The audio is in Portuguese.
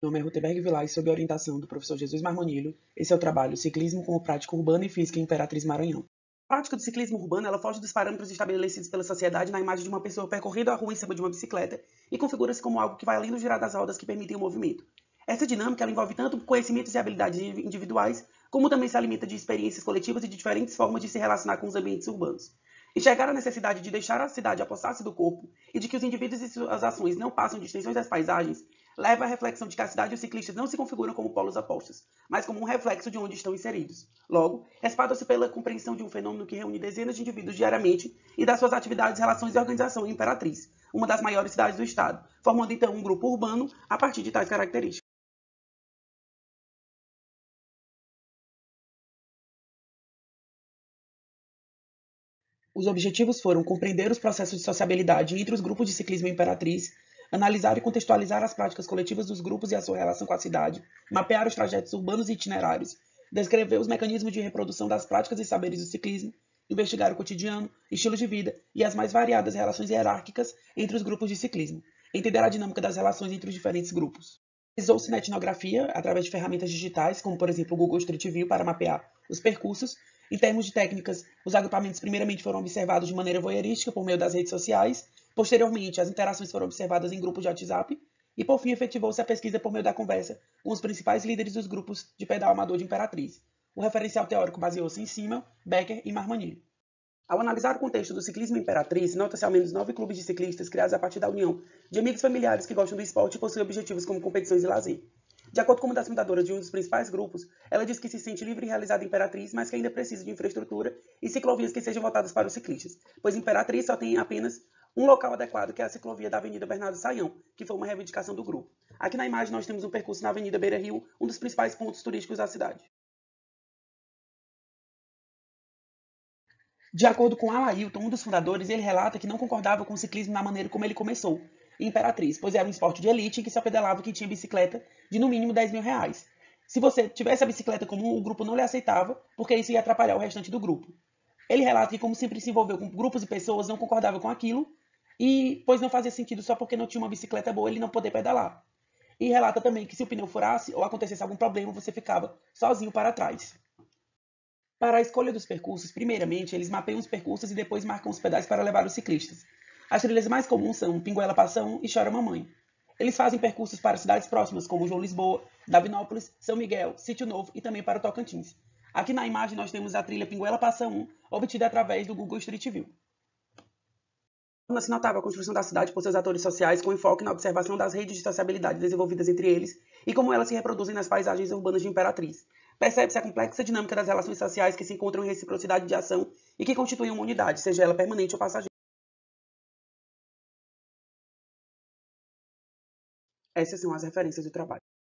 Meu nome é Ruteberg Vilar e sob a orientação do professor Jesus Marmonilho, esse é o trabalho Ciclismo como Prática Urbana e Física em Imperatriz Maranhão. A prática do ciclismo urbano ela foge dos parâmetros estabelecidos pela sociedade na imagem de uma pessoa percorrendo a rua em cima de uma bicicleta e configura-se como algo que vai além do girar das rodas que permitem o movimento. Essa dinâmica ela envolve tanto conhecimentos e habilidades individuais, como também se alimenta de experiências coletivas e de diferentes formas de se relacionar com os ambientes urbanos. Enxergar a necessidade de deixar a cidade apossar-se do corpo e de que os indivíduos e suas ações não passam de extensões das paisagens leva à reflexão de que a cidade e os ciclistas não se configuram como polos opostos, mas como um reflexo de onde estão inseridos. Logo, respalda-se pela compreensão de um fenômeno que reúne dezenas de indivíduos diariamente e das suas atividades, relações e organização em Imperatriz, uma das maiores cidades do estado, formando então um grupo urbano a partir de tais características. Os objetivos foram compreender os processos de sociabilidade entre os grupos de ciclismo em Imperatriz, analisar e contextualizar as práticas coletivas dos grupos e a sua relação com a cidade, mapear os trajetos urbanos e itinerários, descrever os mecanismos de reprodução das práticas e saberes do ciclismo, investigar o cotidiano, estilos de vida e as mais variadas relações hierárquicas entre os grupos de ciclismo, entender a dinâmica das relações entre os diferentes grupos. Realizou-se na etnografia através de ferramentas digitais, como por exemplo o Google Street View, para mapear os percursos. Em termos de técnicas, os agrupamentos primeiramente foram observados de maneira voyeurística por meio das redes sociais, posteriormente as interações foram observadas em grupos de WhatsApp e por fim efetivou-se a pesquisa por meio da conversa com os principais líderes dos grupos de pedal amador de Imperatriz. O referencial teórico baseou-se em Simmel, Becker e Marmonilho. Ao analisar o contexto do ciclismo Imperatriz, nota-se ao menos 9 clubes de ciclistas criados a partir da união de amigos familiares que gostam do esporte e possuem objetivos como competições e lazer. De acordo com uma das fundadoras de um dos principais grupos, ela diz que se sente livre e realizada em Imperatriz, mas que ainda precisa de infraestrutura e ciclovias que sejam voltadas para os ciclistas, pois Imperatriz só tem apenas um local adequado, que é a ciclovia da Avenida Bernardo Saião, que foi uma reivindicação do grupo. Aqui na imagem nós temos um percurso na Avenida Beira Rio, um dos principais pontos turísticos da cidade. De acordo com Alailton, um dos fundadores, ele relata que não concordava com o ciclismo na maneira como ele começou, em Imperatriz, pois era um esporte de elite em que só pedalava quem tinha bicicleta de no mínimo 10 mil reais. Se você tivesse a bicicleta comum, o grupo não lhe aceitava, porque isso ia atrapalhar o restante do grupo. Ele relata que, como sempre se envolveu com grupos e pessoas, não concordava com aquilo, e pois não fazia sentido só porque não tinha uma bicicleta boa ele não poder pedalar. E relata também que se o pneu furasse ou acontecesse algum problema, você ficava sozinho para trás. Para a escolha dos percursos, primeiramente, eles mapeiam os percursos e depois marcam os pedais para levar os ciclistas. As trilhas mais comuns são Pinguela Passa 1 e Chora Mamãe. Eles fazem percursos para cidades próximas, como João Lisboa, Davinópolis, São Miguel, Sítio Novo e também para o Tocantins. Aqui na imagem nós temos a trilha Pinguela Passa 1, obtida através do Google Street View. Se notava a construção da cidade por seus atores sociais, com enfoque na observação das redes de sociabilidade desenvolvidas entre eles e como elas se reproduzem nas paisagens urbanas de Imperatriz. Percebe-se a complexa dinâmica das relações sociais que se encontram em reciprocidade de ação e que constituem uma unidade, seja ela permanente ou passageira. Essas são as referências do trabalho.